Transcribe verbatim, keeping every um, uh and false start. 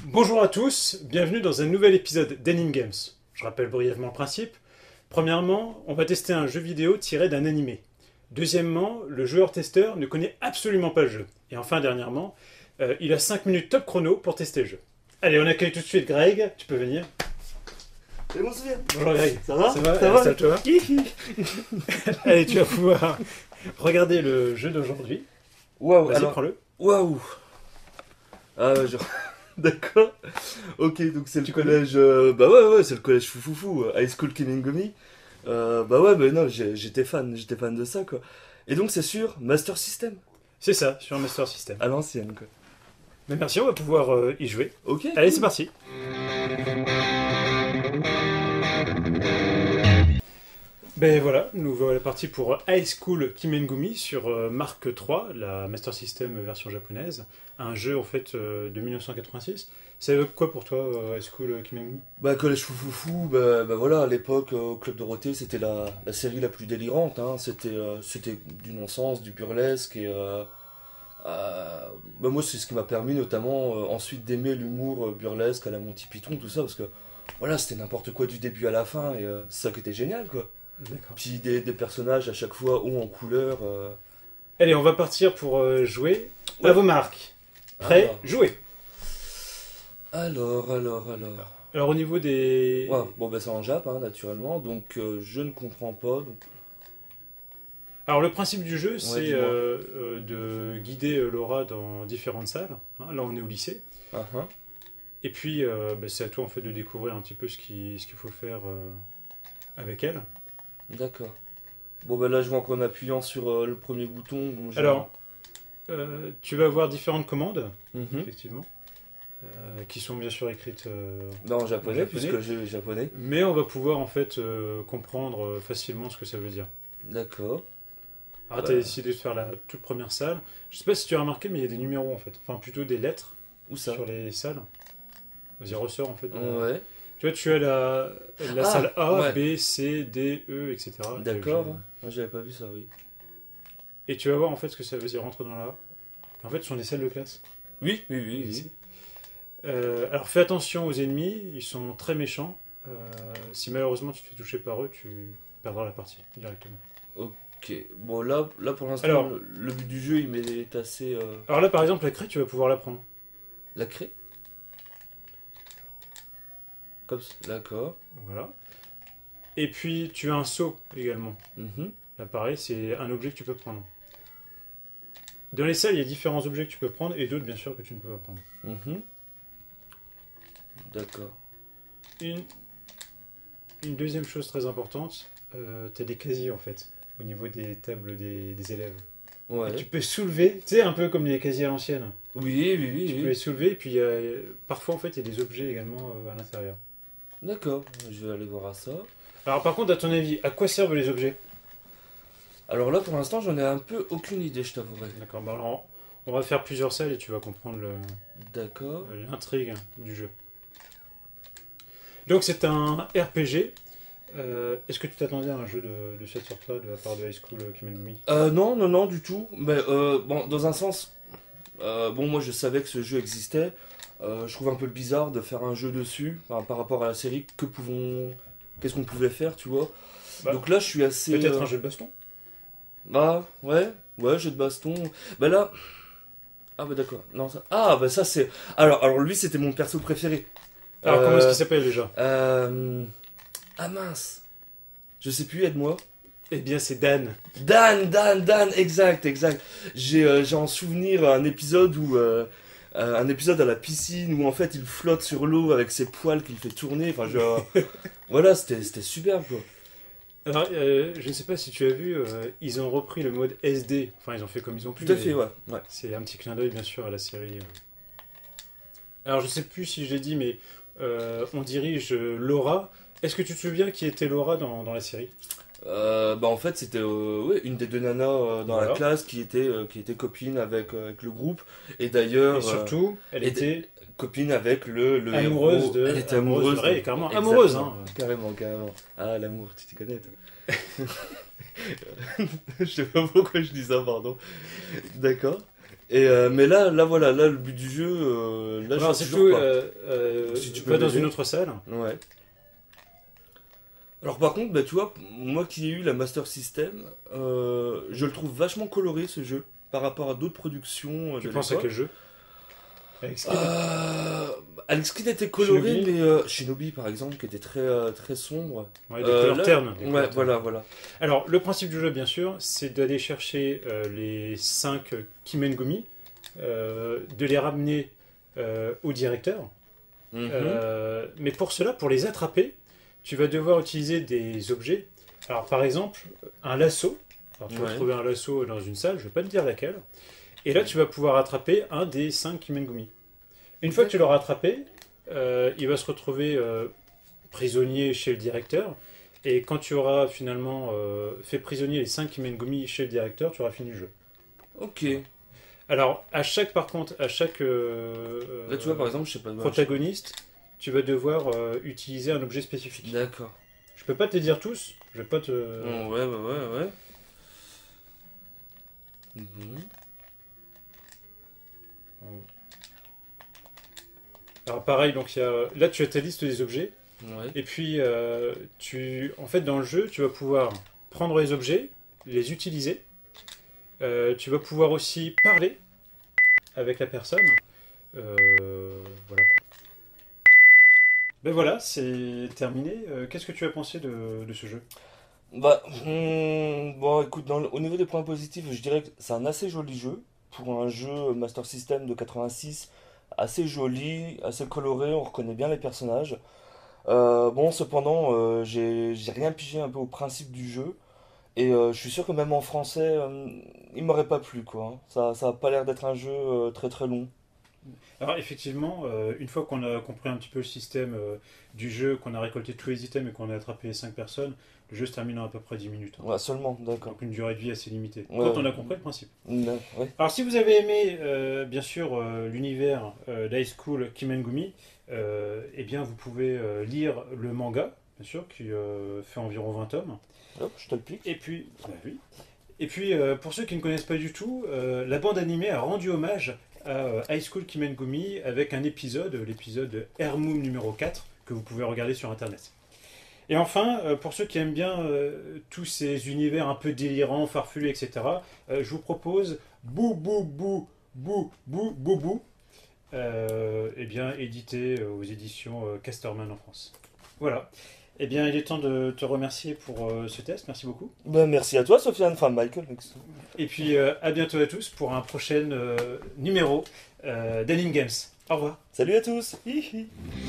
Bonjour à tous, bienvenue dans un nouvel épisode d'Anime Games. Je rappelle brièvement le principe. Premièrement, on va tester un jeu vidéo tiré d'un animé. Deuxièmement, le joueur-testeur ne connaît absolument pas le jeu. Et enfin, dernièrement, euh, il a cinq minutes top chrono pour tester le jeu. Allez, on accueille tout de suite Greg, tu peux venir. C'est bon, c'est bien. Bonjour Greg. Ça va Ça va, Ça va installe-toi. Allez, tu vas pouvoir regarder le jeu d'aujourd'hui. Waouh, Vas-y, alors... prends-le. Waouh. Ah ouais, genre... D'accord. Ok, donc c'est le Tu connais collège... euh, Bah ouais, ouais, c'est le collège Foufoufou, euh, High School Kimengumi. Euh, bah ouais, bah non, j'ai- j'étais fan, j'étais fan de ça, quoi. Et donc c'est sur Master System, C'est ça, sur Master System. à l'ancienne, quoi. Mais merci, on va pouvoir euh, y jouer. Ok. Allez, cool. c'est parti. Ben voilà, nous voilà partis pour High School Kimengumi sur euh, Mark trois, la Master System version japonaise. Un jeu en fait euh, de mille neuf cent quatre-vingt-six. Ça évoque quoi pour toi, euh, High School Kimengumi? Bah collège Foufoufou, bah, bah voilà, à l'époque, euh, au Club Dorothée, c'était la, la série la plus délirante, hein. C'était euh, c'était du non-sens, du burlesque, et... Euh, euh, bah moi c'est ce qui m'a permis notamment euh, ensuite d'aimer l'humour euh, burlesque à la Monty Python, tout ça, parce que voilà, c'était n'importe quoi du début à la fin, et euh, c'est ça qui était génial, quoi. D'accord. Puis des, des personnages à chaque fois hauts en couleur. euh. Allez, on va partir pour euh, jouer. À Ouais. vos marques. Prêt, Alors. jouez. Alors, alors, alors. Alors au niveau des... Ouais, bon bah c'est en Jap, hein, naturellement, donc euh, je ne comprends pas. Donc... Alors le principe du jeu, c'est dis-moi. euh, euh, de guider euh, Laura dans différentes salles. Hein, là, on est au lycée. Ah, hein. Et puis, euh, bah, c'est à toi en fait de découvrir un petit peu ce qu'il ce qu'il faut faire euh, avec elle. D'accord. Bon bah là je vois qu'en appuyant sur euh, le premier bouton. Bon, j'ai- Alors, euh, tu vas avoir différentes commandes, Mhm. effectivement, euh, qui sont bien sûr écrites. euh, Bah, en japonais, En japonais. puisque j'ai le japonais. mais on va pouvoir en fait euh, comprendre euh, facilement ce que ça veut dire. D'accord. Alors, Bah. tu as décidé de faire la toute première salle. Je sais pas si tu as remarqué, mais il y a des numéros en fait. Enfin, plutôt des lettres Où ça? sur les salles. Vas-y, ressort en fait. de la- Ouais. Tu vois, tu as la, la Ah, salle A, ouais. B, C, D, E, et cetera. D'accord. Moi j'avais pas vu ça, oui. Et tu vas voir en fait ce que ça veut dire. Rentre dans la A. En fait, ce sont des salles de classe. Oui, oui, oui. oui. Ici. Euh, alors fais attention aux ennemis, ils sont très méchants. Euh, si malheureusement tu te fais toucher par eux, tu perdras la partie directement. Ok. Bon là, là pour l'instant, Alors. le, le but du jeu il m'est assez... euh, Alors là par exemple, la craie, tu vas pouvoir la prendre. La craie. Comme ça. D'accord. Voilà. Et puis tu as un seau également. Mhm. Là pareil, c'est un objet que tu peux prendre. Dans les salles, il y a différents objets que tu peux prendre et d'autres bien sûr que tu ne peux pas prendre. Mhm. D'accord. Une, une deuxième chose très importante, euh, tu as des casiers en fait, au niveau des tables des, des élèves. Ouais. Et tu peux soulever, tu sais, un peu comme les casiers à l'ancienne. Oui, oui, oui. Tu oui. peux les soulever et puis il y a- parfois en fait il y a des objets également euh, à l'intérieur. D'accord. Je vais aller voir à ça. Alors par contre, à ton avis, à quoi servent les objets? Alors là, pour l'instant, j'en ai un peu aucune idée, je t'avouerai. D'accord, bah alors on va faire plusieurs salles et tu vas comprendre le- D'accord. l'intrigue du jeu. Donc c'est un R P G. Euh, Est-ce que tu t'attendais à un jeu de, de cette sorte-là de la part de High School Kimengumi? Euh, non, non, non, du tout. Mais euh, bon, dans un sens, euh, bon, moi je savais que ce jeu existait. Euh, je trouve un peu bizarre de faire un jeu dessus, enfin, par rapport à la série. Que pouvons, qu'est-ce qu'on pouvait faire, tu vois? Bah, Donc là, je suis assez. Peut-être euh, un jeu de baston? Ah, ouais, ouais, jeu de baston. Bah là. Ah, bah d'accord. Non, ça... Ah, bah ça c'est. Alors, alors lui, c'était mon perso préféré. Alors comment est-ce Euh, qu'il s'appelle déjà? euh... Ah mince. Je sais plus, aide-moi. Eh bien c'est Dan. Dan, Dan, Dan, exact, exact. J'ai euh, j'ai en souvenir un épisode où. euh, euh, un épisode à la piscine où en fait il flotte sur l'eau avec ses poils qu'il fait tourner. Enfin, genre. Voilà, c'était c'était superbe quoi. Alors, euh, je ne sais pas si tu as vu, euh, ils ont repris le mode S D. Enfin, ils ont fait comme ils ont pu. Tout à mais fait, ouais. ouais. C'est un petit clin d'œil, bien sûr, à la série. euh. Alors, je ne sais plus si j'ai dit, mais euh, on dirige euh, Laura. Est-ce que tu te souviens qui était Laura dans, dans la série? Euh, bah en fait c'était euh, ouais, une des deux nanas euh, dans Voilà. la classe qui était, euh, qui était copine avec, euh, avec le groupe et d'ailleurs Et surtout, elle et était euh, copine avec le, le amoureuse héros. de. Elle était amoureuse de Ray, de- carrément Exactement. amoureuse. Hein. Carrément, carrément. Ah l'amour, tu t'y connais toi. Je sais pas pourquoi je dis ça, pardon. D'accord. Et euh, mais là, là voilà, là le but du jeu, euh, là Alors, je sais c'est toujours tout. pas. Euh, euh, Si tu peux va dans m'aider. une autre salle. Ouais. Alors par contre, bah, tu vois, moi qui ai eu la Master System, euh, je le trouve vachement coloré ce jeu par rapport à d'autres productions euh, Tu de penses à l'époque. quel jeu? Avec Skin. Euh, Alex Kidd était coloré, Shinobi. mais euh, Shinobi par exemple, qui était très, euh, très sombre. Ouais, des Euh, couleurs là- ternes. des Ouais, couleurs ternes. voilà, voilà. Alors, le principe du jeu, bien sûr, c'est d'aller chercher euh, les cinq Kimengumi, euh, de les ramener euh, au directeur. Mhm. Euh, mais pour cela, pour les attraper, tu vas devoir utiliser des objets. Alors, par exemple, un lasso. Alors, tu vas Ouais. trouver un lasso dans une salle, je ne vais pas te dire laquelle. Et là, tu vas pouvoir attraper un des cinq Kimengumi. Une fois que tu l'auras attrapé, euh, il va se retrouver euh, prisonnier chez le directeur. Et quand tu auras finalement euh, fait prisonnier les cinq Kimengumi chez le directeur, tu auras fini le jeu. Ok. Alors, à chaque, par contre, à chaque euh, Là, tu vois, par exemple, je sais pas. protagoniste, tu vas devoir euh, utiliser un objet spécifique. D'accord. Je peux pas te les dire tous, je vais pas te... Bon, ouais, ouais, ouais, ouais. Mhm. Alors pareil, donc il y a... là tu as ta liste des objets, Ouais. et puis euh, tu... en fait dans le jeu, tu vas pouvoir prendre les objets, les utiliser, Euh, tu vas pouvoir aussi parler avec la personne. Euh, voilà. Ben voilà, c'est terminé. Euh, Qu'est-ce que tu as pensé de, de ce jeu? Bah, hmm, bon, écoute, dans le- au niveau des points positifs, je dirais que c'est un assez joli jeu. Pour un jeu Master System de quatre-vingt-six, assez joli, assez coloré, on reconnaît bien les personnages. Euh, bon, cependant, euh, j'ai j'ai rien pigé un peu au principe du jeu. Et euh, je suis sûr que même en français, euh, il m'aurait pas plu, quoi, hein. Ça, ça a pas l'air d'être un jeu euh, très très long. Alors effectivement, euh, une fois qu'on a compris un petit peu le système euh, du jeu, qu'on a récolté tous les items et qu'on a attrapé les cinq personnes, le jeu se termine en à peu près dix minutes, hein. Ouais, seulement, d'accord. Donc une durée de vie assez limitée. Ouais, Quand on ouais. a compris le principe. Mm, ouais. Alors si vous avez aimé, euh, bien sûr, euh, l'univers euh, d'High School Kimengumi, euh, eh bien vous pouvez euh, lire le manga, bien sûr, qui euh, fait environ vingt tomes. Hop, je te le pique. Et puis, bah oui. Et puis euh, pour ceux qui ne connaissent pas du tout, euh, la bande animée a rendu hommage à euh, High School Kimengumi avec un épisode, l'épisode Airmoon numéro quatre, que vous pouvez regarder sur internet. Et enfin, euh, pour ceux qui aiment bien euh, tous ces univers un peu délirants, farfelus, et cetera, euh, je vous propose Bou Bou Bou Bou Bou Bou Bou, euh, eh bien édité euh, aux éditions euh, Casterman en France. Voilà. Eh bien, il est temps de te remercier pour euh, ce test. Merci beaucoup. Ben, merci à toi, Sofiane, enfin Michael. Et puis, euh, à bientôt à tous pour un prochain euh, numéro euh, d'Anime Games. Au revoir. Salut à tous. Hi, hi.